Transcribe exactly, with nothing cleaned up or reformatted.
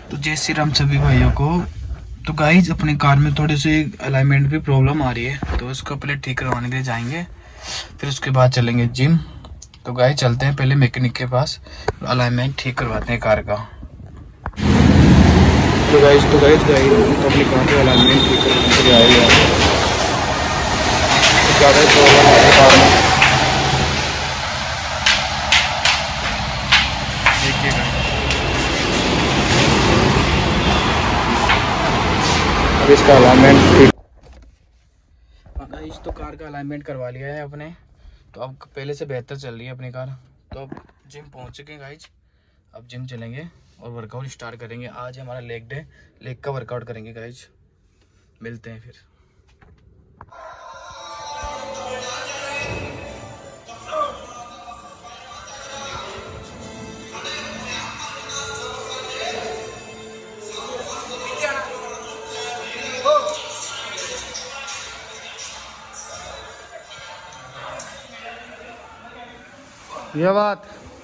तो जय श्री राम सभी भाइयों को। तो गाइज अपनी कार में थोड़ी सी अलाइनमेंट भी प्रॉब्लम आ रही है, तो उसको पहले ठीक करवाने के लिए जाएंगे, फिर उसके बाद चलेंगे जिम। तो गाइज चलते हैं पहले मैकेनिक के पास, अलाइनमेंट ठीक करवाते हैं कार का। तो गाइज तो गाइज गाइज तो अपनी कार का अलाइनमेंट ठीक करवाने के लिए आएगा। तो ज़्यादा प्रॉब्लम आ रही है कार में, देखिए गाइज। अब इसका अलाइनमेंट ठीक, गाइस तो कार का अलाइनमेंट करवा लिया है अपने। तो अब पहले से बेहतर चल रही है अपनी कार। तो अब जिम पहुंच चुके हैं गाइस, अब जिम चलेंगे और वर्कआउट स्टार्ट करेंगे। आज हमारा लेग डे, लेग का वर्कआउट करेंगे गाइस। मिलते हैं फिर। ये बात